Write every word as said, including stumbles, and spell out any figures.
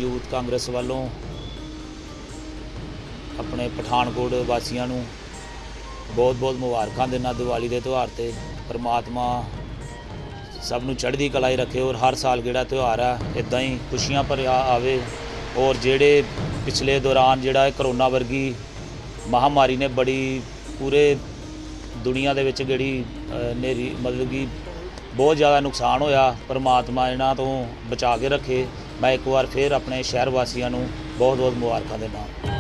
Youth Congress वालों अपने पठानकोट वासियों को बहुत बहुत मुबारकां देना दिवाली के त्यौहार से। परमात्मा सबनों चढ़ती कला ही रखे और हर साल जोड़ा त्यौहार है इदा ही खुशियां भरिया आवे। और जेड़े पिछले दौरान जोड़ा करोना वर्गी महामारी ने बड़ी पूरे दुनिया दे विच जेड़ी नेरी मतलब कि बहुत ज़्यादा नुकसान होया, परमात्मा इन्हां तो बचा के रखे। मैं एक बार फिर अपने शहर वासियों को बहुत बहुत मुबारकां देना।